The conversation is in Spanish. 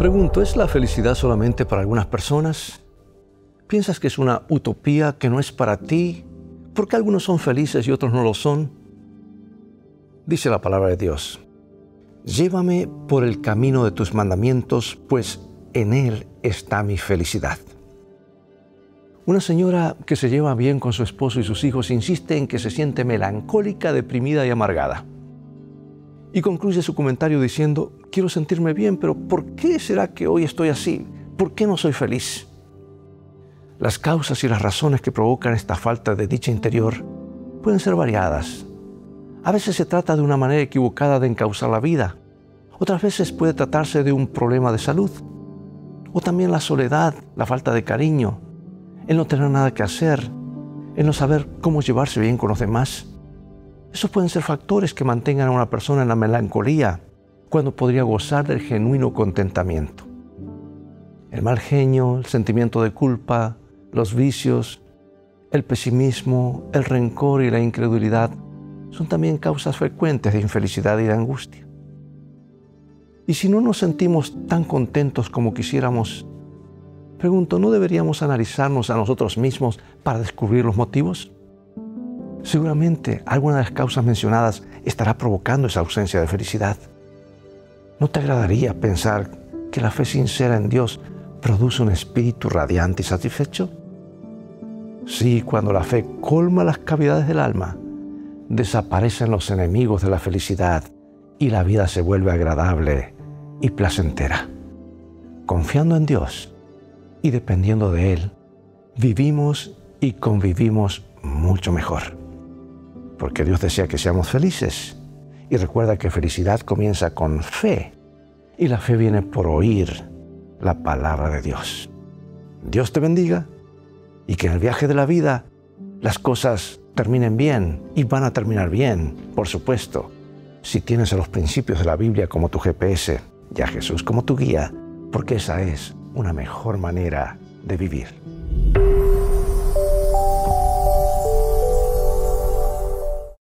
Pregunto, ¿es la felicidad solamente para algunas personas? ¿Piensas que es una utopía que no es para ti? ¿Por qué algunos son felices y otros no lo son? Dice la palabra de Dios: llévame por el camino de tus mandamientos, pues en él está mi felicidad. Una señora que se lleva bien con su esposo y sus hijos insiste en que se siente melancólica, deprimida y amargada. Y concluye su comentario diciendo: quiero sentirme bien, pero ¿por qué será que hoy estoy así? ¿Por qué no soy feliz? Las causas y las razones que provocan esta falta de dicha interior pueden ser variadas. A veces se trata de una manera equivocada de encauzar la vida. Otras veces puede tratarse de un problema de salud. O también la soledad, la falta de cariño, el no tener nada que hacer, el no saber cómo llevarse bien con los demás. Esos pueden ser factores que mantengan a una persona en la melancolía cuando podría gozar del genuino contentamiento. El mal genio, el sentimiento de culpa, los vicios, el pesimismo, el rencor y la incredulidad son también causas frecuentes de infelicidad y de angustia. Y si no nos sentimos tan contentos como quisiéramos, pregunto, ¿no deberíamos analizarnos a nosotros mismos para descubrir los motivos? Seguramente alguna de las causas mencionadas estará provocando esa ausencia de felicidad. ¿No te agradaría pensar que la fe sincera en Dios produce un espíritu radiante y satisfecho? Sí, cuando la fe colma las cavidades del alma, desaparecen los enemigos de la felicidad y la vida se vuelve agradable y placentera. Confiando en Dios y dependiendo de Él, vivimos y convivimos mucho mejor. Porque Dios desea que seamos felices. Y recuerda que felicidad comienza con fe. Y la fe viene por oír la palabra de Dios. Dios te bendiga y que en el viaje de la vida las cosas terminen bien y van a terminar bien, por supuesto, si tienes a los principios de la Biblia como tu GPS y a Jesús como tu guía, porque esa es una mejor manera de vivir.